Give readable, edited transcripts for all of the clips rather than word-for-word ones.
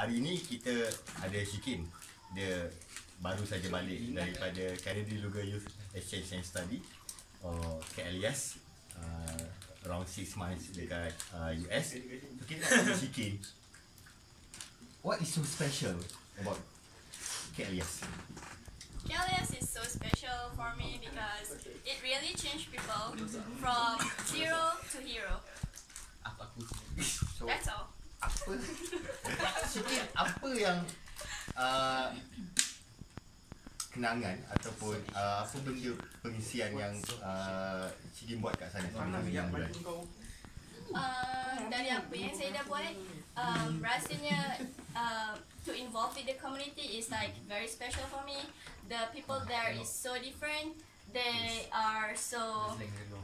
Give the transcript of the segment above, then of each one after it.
hari ni kita ada Shikin. Dia baru saja balik daripada Canadian Lugar Youth Exchange and Study KLES, around 6 months dekat US. So kita nak tanya Shikin, what is so special about KLES? KLES is so special for me because it really changed people from zero to hero. So, That's all. apa Shikin, apa yang kenangan ataupun apa benda pengisian yang Shikin buat kat sana selama 6 bulan? Dari apa yang saya dah buat, rasanya to involve with the community is like very special for me. The people there is so different. They are so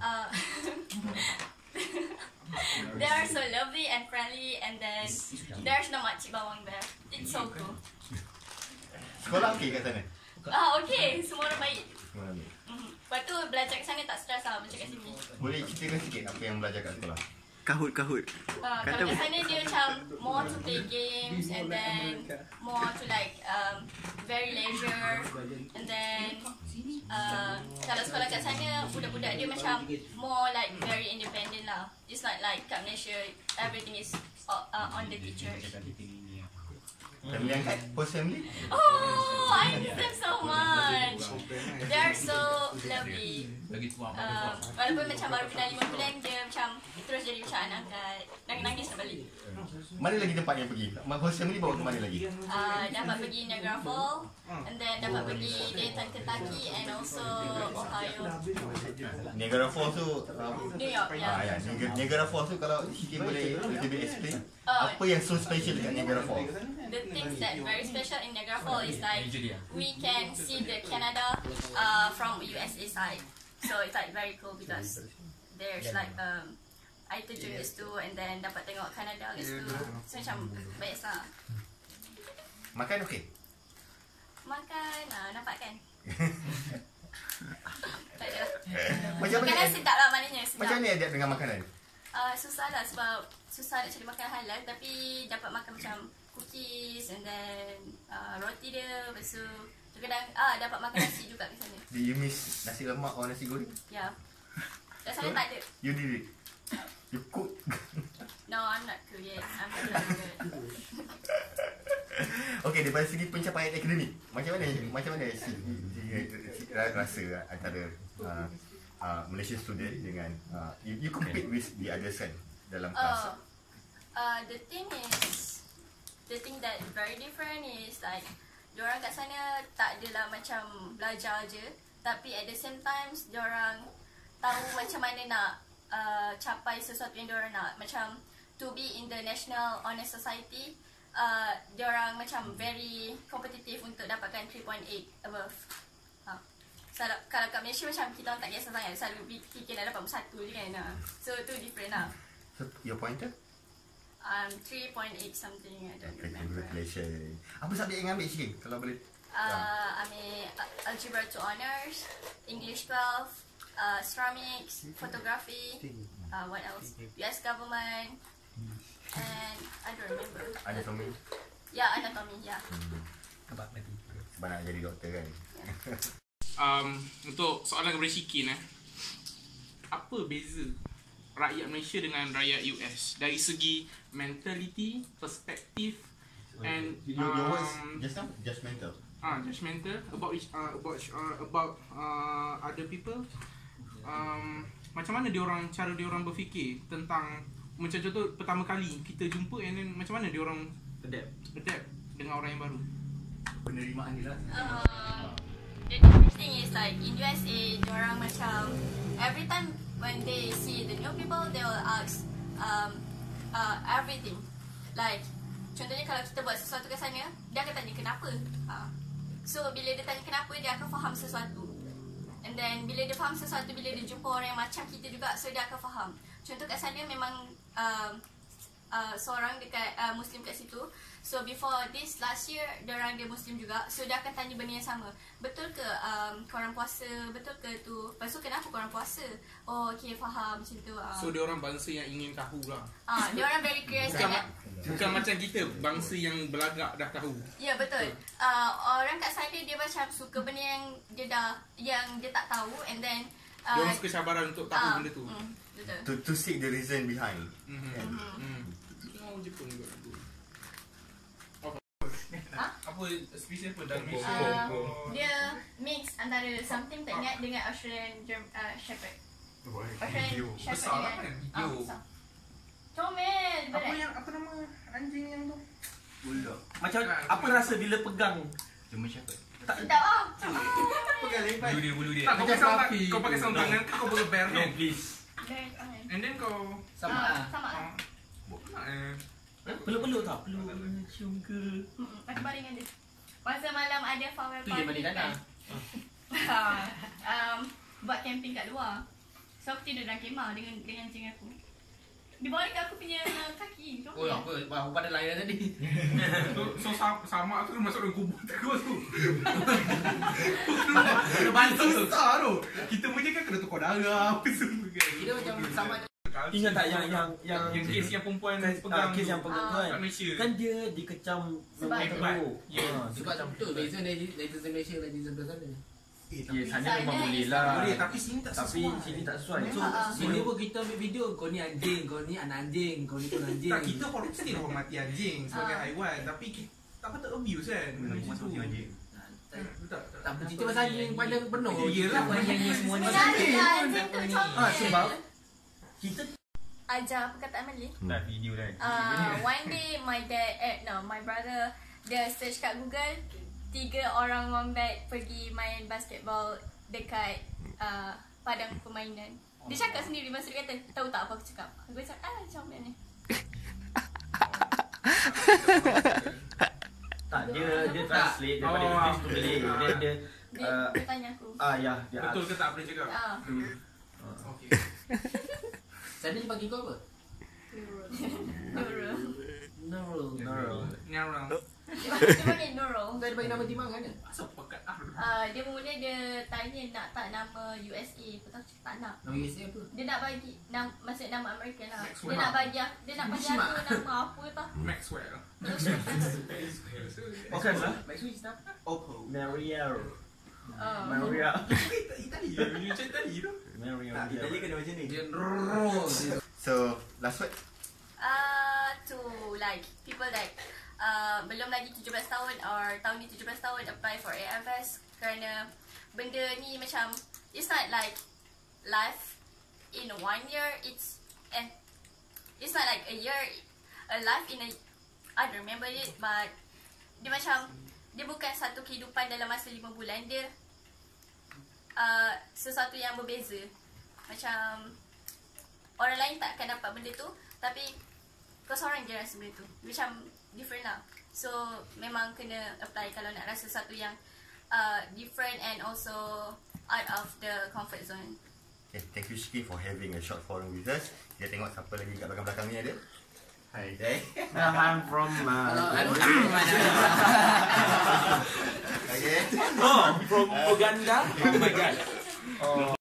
they are so lovely and friendly, and then there's no makcik bawang there. It's so cool. Sekolah okey kat sana? Okay, semua orang baik. Sekolah okey. Lepas tu belajar kat sana tak stres lah macam kat sini. Boleh ceritakan sikit apa yang belajar kat sekolah? Kahut. Kalau kat sana dia macam more to play games, and then more to like very leisure, and then kalau sekolah kat sana budak-budak dia macam more like very independent lah. It's like kat Malaysia everything is on the teachers. Family angkat? Post family? Oh, I miss them so much. They are so lovely. Walaupun macam baru kenal 5 bulan, dia macam terus jadi macam anak angkat. Nangis nak balik. Mana lagi tempat yang pergi? Host family bawa ke mana lagi? Dapat pergi Niagara Falls, and then dapat pergi Dayton, Kentucky, and also Ohio. Niagara Falls tu New York, ya. Niagara Falls tu kalau Shikin boleh lebih explain apa yang so special dekat Niagara Falls? The things that very special in Niagara Falls is like we can see the Canada from USA side. So it's like very cool because there's like air terjun kat situ, and then dapat tengok Canada kat situ. So macam best lah. Makan okey? Makan, nampak kan? Tak ada lah. Macam mana? Makanan sedap lah maknanya, sedap. Macam mana adapt dengan makanan? Susah lah sebab susah nak cari makanan halal, tapi dapat makan macam cookies, and then roti dia. Lepas tu kadang dapat makan nasi juga kat sana. Do you miss nasi lemak or nasi goreng? Ya. Kat sana tak ada. You did it? You cook? No, I'm not cool yet. I'm not good. Okay, daripada segi pencapaian akademik, macam mana rasa antara Malaysian student dengan you compete with the others kan dalam kelas? The thing that very different is like diorang kat sana tak adalah macam belajar je, tapi at the same time diorang tahu macam mana nak capai sesuatu yang diorang nak. Macam to be in the National Honor Society, diorang macam very kompetitif untuk dapatkan 3.8 above. Kalau kat Malaysia macam kita orang tak kisah sangat, selalu fikir nak dapat 1 je kan. So tu different lah. So your pointer? 3.8 something, I don't remember. Congratulations. Apa subjek yang ambil sikit kalau boleh? Ambil Algebra 2 Honours, English 12, Ceramics, Photography, what else? US Government, and I don't remember. Anatomy? Yeah, Anatomy, yeah. Sebab nak jadi doktor kan? Untuk soalan kepada Shikin, apa beza rakyat Malaysia dengan rakyat US dari segi mentality, perspektif, and your words just now judgmental. Judgmental about other people. Macam mana cara diorang berfikir tentang, macam contoh pertama kali kita jumpa, and then macam mana diorang adapt dengan orang yang baru. Penerimaan dia lah. The different thing is like in USA, diorang macam every time when they see the new people, they will ask everything. Like contohnya kalau kita buat sesuatu kat sana, dia akan tanya kenapa. So bila dia tanya kenapa, dia akan faham sesuatu. And then bila dia faham sesuatu, bila dia jumpa orang yang macam kita juga, so dia akan faham. Contoh kat sana memang seorang dekat Muslim kat situ, So before this last year, diorang dia Muslim juga. So dia akan tanya benda yang sama. Betul ke korang puasa? Betul ke tu? Lepas tu kenapa korang puasa? Oh okay, faham macam tu. So dia orang bangsa yang ingin tahu lah. Diorang very curious. Bukan macam kita, bangsa yang belagak dah tahu. Ya betul. Orang kat sana dia macam suka benda yang dia tak tahu, and then Dia orang suka cabaran untuk tahu benda tu. Betul. To seek the reason behind. Tengok Jepun juga. Apa spesies apa dalam Dia mix antara something tak ingat dengan Australian Shepherd. Australian Shepherd Besar lah dengan kan? besar. Comel. Apa nama anjing yang tu? Bulldog. Macam apa rasa bila pegang? Cuma Shepherd. Sedap ah. Pegang lepas. Bulu dia. Tak, kau pakai sarung tangan, kau pakai bear No, kan? please. And then kau Sama. Peluk-peluk tak? Peluk, cium ke? Aku baring ada. Masa malam ada farewell Tu yang party. balik tanah. Buat camping kat luar. So aku tidur dalam kemah dengan anjing aku. Dia balik kat aku punya kaki. Oh, apa? Aku pada lain tadi. So sama tu masuk dalam kubur terus tu. Kena bantu. Susah tu. Kita punya kan kena tukar darah apa semua kan. Kira macam sama. Ingat tak yang kes yang perempuan pegang kes yang pegang tu kan? kat Malaysia. Kan dia dikecam Sebab memang hebat. teruk. Ya. Sebab betul, beza netizen Malaysia dan netizen belah sana. Ya, sana Sana memang boleh is lah. Boleh tapi sini tak Tapi sesuai. sini tak sesuai. So, Sini pun kita ambil video, kau ni anjing, kau ni anak anjing, kau ni pun anjing. Tak, kita mesti hormati anjing sebagai haiwan, tapi kita tak patut abuse kan. Macam tu. Tak bercerita pasal anjing pada penuh. Yelah, yang semua ni. Anjing tu comel. sebab kita Ajar perkataan Malay. Nak video dah. One day my brother dia search kat Google 3 orang wombat pergi main basketball dekat padang permainan. Dia cakap sendiri masa dia kata, tahu tak apa aku cakap? Aku cakap, comel ni. tak dia translate daripada English to Malay. Dia Dia tanya aku. ya, dia Betul ke tak boleh cakap? Okey. Sana dia bagi kau apa? Nurul. Nurul. Nyarang. Dia panggil Nurul. Kau ada bagi nama Timang kan? Asal pekat ah. Dia mula dia tanya nak tak nama USA. Aku tak cakap tak nak. Nama USA apa? Dia nak bagi maksud nama Amerika lah. Maxwell. Dia nak bagi aku nama apa tau. Maxwell. Okay lah. Maxwell start. Oppo. Maria. Oh. Maria. Itali ya, macam Itali tu. Maria. Itali kena macam ni. Dia Nurul. So, last word. To like people that belum lagi 17 tahun or tahun ni 17 tahun apply for AFS kerana benda ni macam it's not like life in 1 year, it's not like a year, a life in a I don't remember it, but dia macam dia bukan satu kehidupan dalam masa 5 bulan, dia sesuatu yang berbeza. Macam orang lain tak akan dapat benda tu, tapi kau seorang je rasa benda tu. Macam different lah. So memang kena apply kalau nak rasa satu yang different and also out of the comfort zone. Okay, thank you Shiki for having a short forum with us. Kita tengok siapa lagi kat belakang-belakang ni ada. Hi. I'm from Okay. from Uganda. Oh my god.